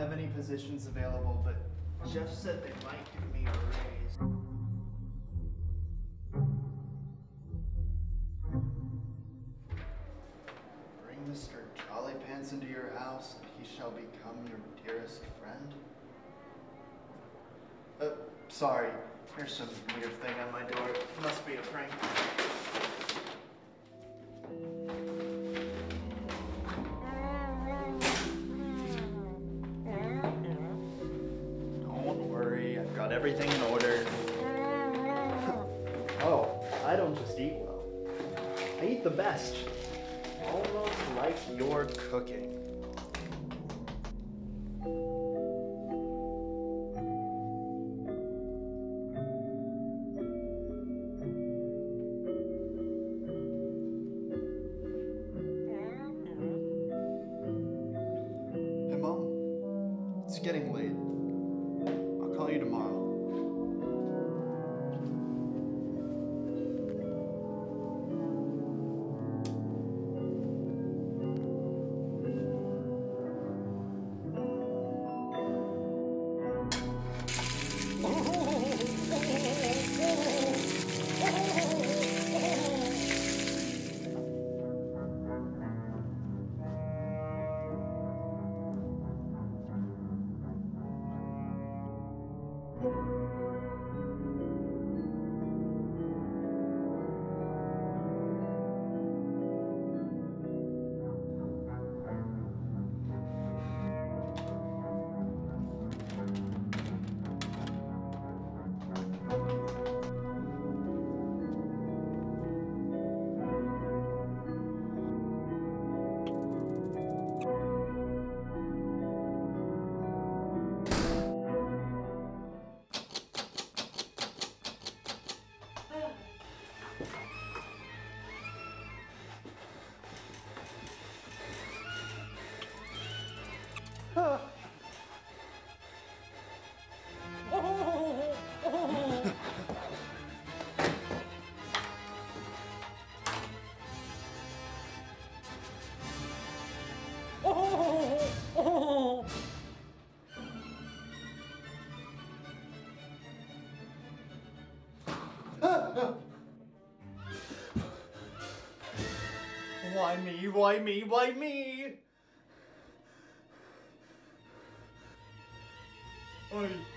have any positions available, but Jeff said they might give me a raise. Bring Mr. Jollypants into your house, and he shall become your dearest friend. Sorry. There's some weird thing on my door. It must be a prank. Don't worry, I've got everything in order. Oh, I don't just eat well. I eat the best. Almost like you're cooking. Hey, Mom. It's getting late. I'll call you tomorrow. Why me? Why me? Why me? Oi.